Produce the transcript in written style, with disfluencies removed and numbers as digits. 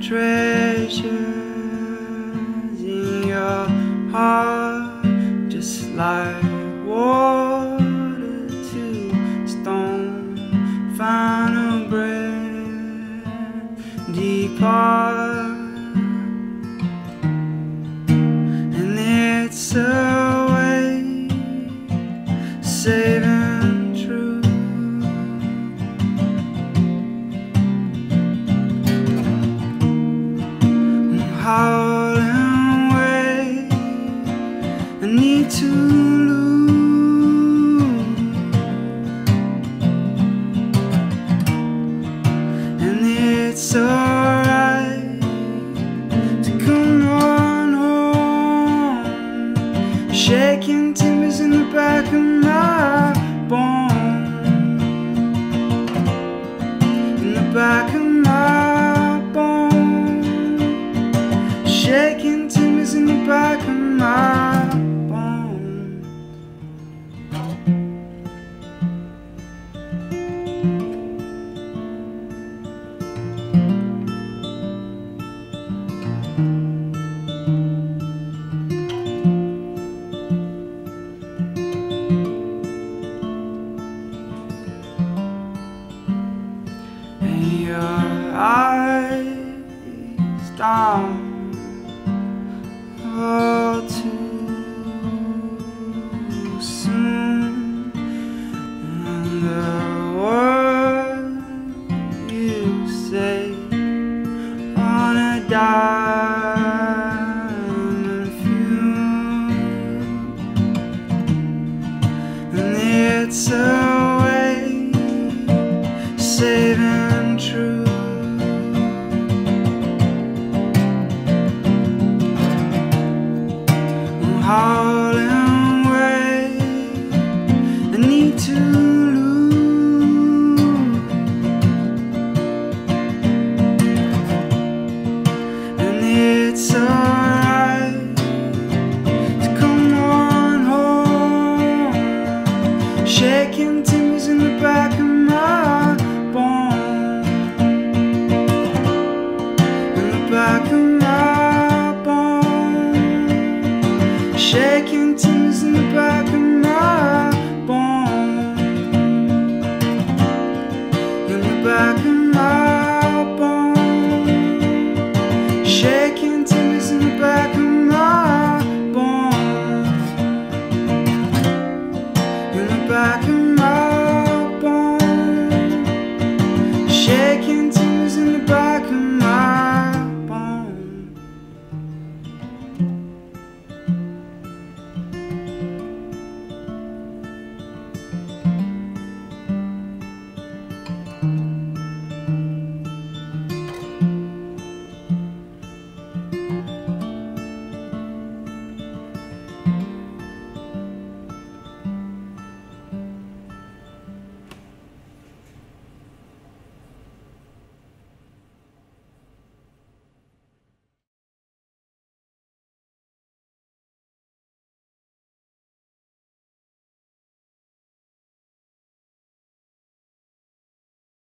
treasures in your heart, just like water to stone. Final breath, depart, and it's a way saving truth. Howling away, I need to lose, and it's alright to come on home. Shaking timbers in the back of my bone, in the back of my bone. Shaking timbers in the back of my bone. And your eyes down, all too soon, and the word you say on a diamond fume, and it's a way saving truth. Howling away, I need to lose, and it's alright to come on home. Shaking timbers in the back of my bone, in the back of my